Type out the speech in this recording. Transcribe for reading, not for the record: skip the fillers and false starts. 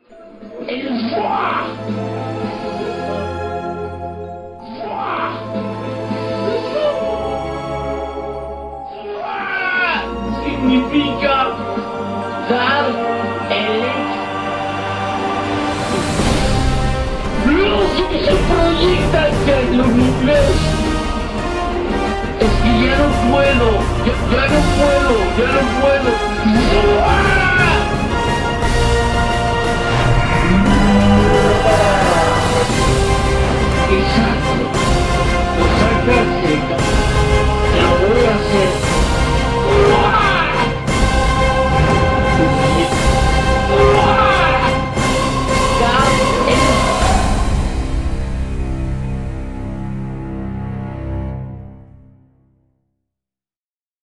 El FUA. Significa dar el luz que se proyecta hacia el universo. Es que ya no puedo,